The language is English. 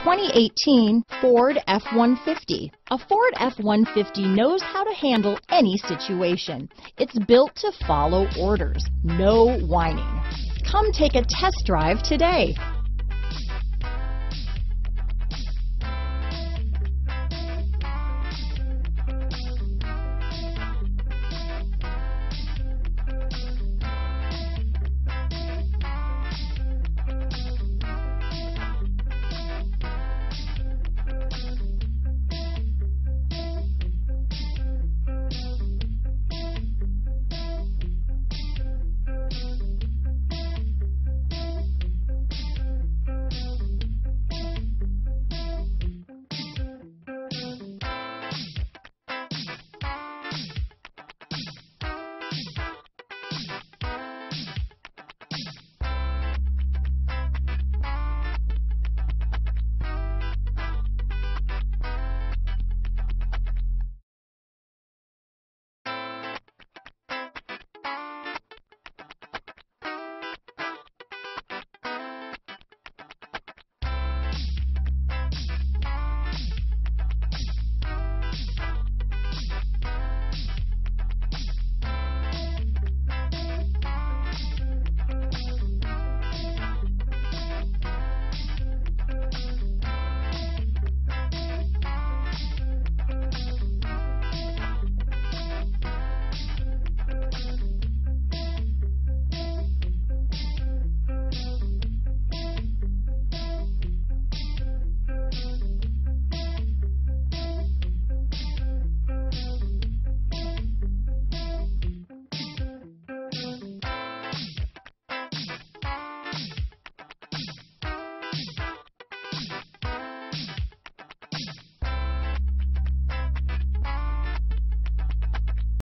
2018 Ford F-150. A Ford F-150 knows how to handle any situation. It's built to follow orders, no whining. Come take a test drive today.